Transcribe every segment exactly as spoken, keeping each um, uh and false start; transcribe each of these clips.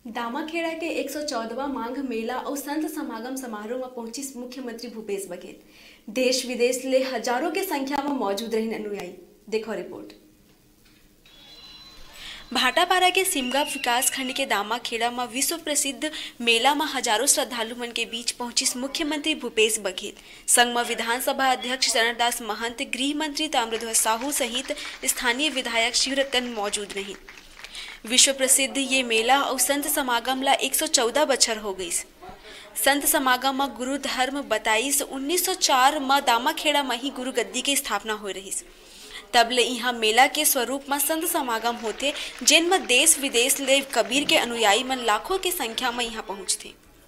दामाखेड़ा के एक सौ चौदहवां माघ मेला और संत समागम समारोह में पहुंची मुख्यमंत्री भूपेश बघेल। देश विदेश ले हजारों के संख्या में मौजूद रही अनुयायी। देखो रिपोर्ट। भाटापारा के सिमगा विकास खंड के दामाखेड़ा में विश्व प्रसिद्ध मेला में हजारों श्रद्धालु मन के बीच पहुंची मुख्यमंत्री भूपेश बघेल। संग में विधानसभा अध्यक्ष चरणदास महंत, गृह मंत्री ताम्रध्वज साहू सहित स्थानीय विधायक शिवरतन मौजूद रही। विश्व प्रसिद्ध ये मेला और संत समागम ला एक सौ चौदह बछर हो गई। संत समागम में गुरु धर्म बताईस उन्नीस सौ चार में दामाखेड़ा में ही गुरु गद्दी की स्थापना हो रही। तब ले यहाँ मेला के स्वरूप में संत समागम होते, जिन में देश विदेश ले कबीर के अनुयायी मन लाखों की संख्या में यहाँ पहुँचते।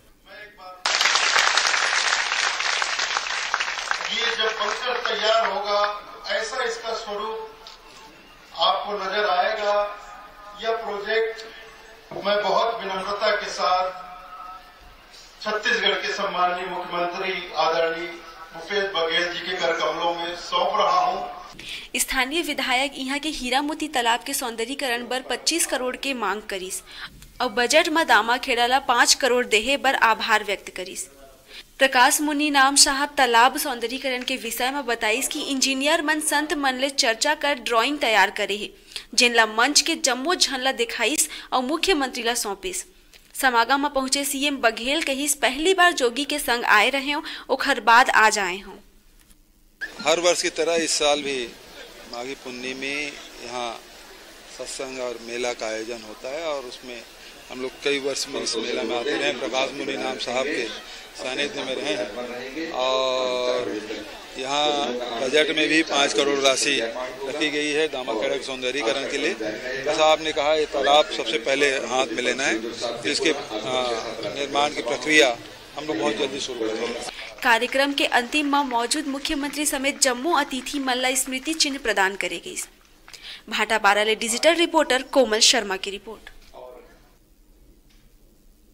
ये जब बनकर तैयार होगा ऐसा इसका स्वरूप आपको नजर आएगा। यह प्रोजेक्ट मैं बहुत विनम्रता के साथ छत्तीसगढ़ के सम्माननीय मुख्यमंत्री आदरणीय भूपेश बघेल जी के कर कमलों में सौंप रहा हूं। स्थानीय विधायक यहाँ के हीरा मोती तालाब के सौंदर्यीकरण पर पच्चीस करोड़ के मांग करीस और बजट में दामाखेड़ा ला पाँच करोड़ देहे बर आभार व्यक्त करीस। प्रकाश मुनि नाम साहब तालाब सौंदर्यीकरण के विषय में बताईस कि इंजीनियर मन संत मन ले चर्चा कर ड्राइंग तैयार करे है, जिनला मंच के जम्मो झनला दिखाईस और मुख्यमंत्री ला सौंपिस। समागम में पहुंचे सीएम बघेल कहिस पहली बार जोगी के संग आए रहे हो, ओखर बाद आज आए हों। हर वर्ष की तरह इस साल भी माघी पुन्नी में यहाँ सत्संग और मेला का आयोजन होता है और उसमें हम लोग कई वर्ष में इस मेला में आते रहे। प्रकाश मुनि नाम साहब के सानिध्य में रहे हैं और यहाँ बजट में भी पाँच करोड़ राशि रखी गई है दामाखेड़ा के सौंदर्यीकरण के लिए। बस आपने कहा ये तालाब सबसे पहले हाथ में लेना है, तो इसके निर्माण की प्रक्रिया हम लोग बहुत जल्दी शुरू करेंगे। कार्यक्रम के अंतिम में मौजूद मुख्यमंत्री समेत जम्मू अतिथि मल्ला स्मृति चिन्ह प्रदान करेगी। भाटापारा ले डिजिटल रिपोर्टर कोमल शर्मा की रिपोर्ट।